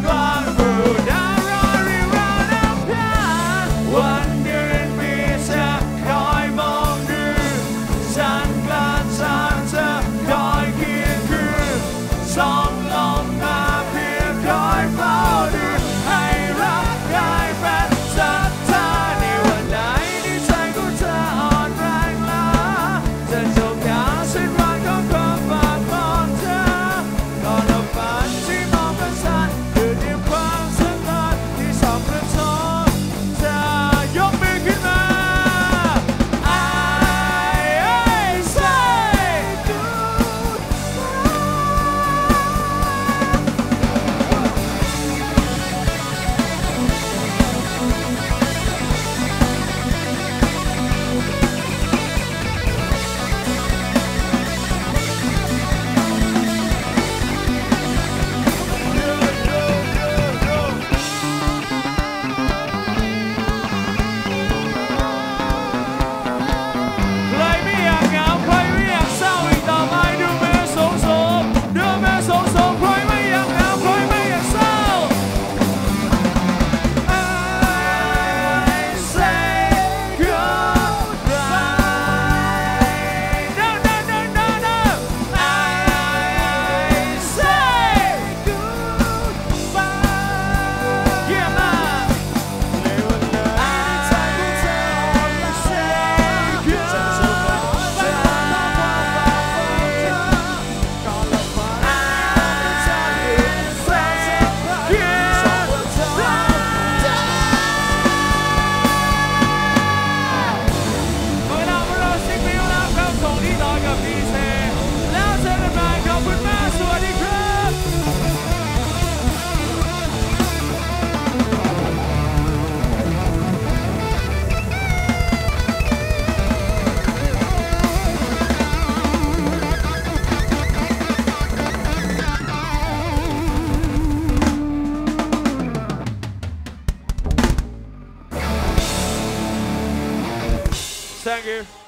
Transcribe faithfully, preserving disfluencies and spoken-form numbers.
กลางหมู่ดาวรอริวเราน้ำพาวันเดือนปีจะคอยมองดูฉันกลางทางจะคอยเคียงคืนสองลมมาเพียงคอยเฝ้าดูให้รักกายแฟนศรัทธาในวันไหนที่ใจกูจะอ่อนแรงล้าจะจบยาวสิ้นวันก็ขอฝากมองเธอก่อนเอาฝันที่มองเป็นฉันคือเดียวความสัมพันธ์ที่สองกระทบจะยกมือขึ้นมา I sayใครไม่อยากเหงาใครไม่อยากเศร้าอีกต่อไปดูแม่สงสมดูแม่สงสมใครไม่อยากเหงาใครไม่อยากเศร้า I say goodbye no no no no no I say goodbye yeah man ในวันไหนใจกูจะอ่อนแรงจะจบจะก่อนละฝันใจเสียเพียงสองวันเท่าเวลาของเราสิบปีแล้วครับส่งที่ต่อกับดีเซแล้วเจอกันใหม่ขอบคุณมากสวัสดีครับ Thank you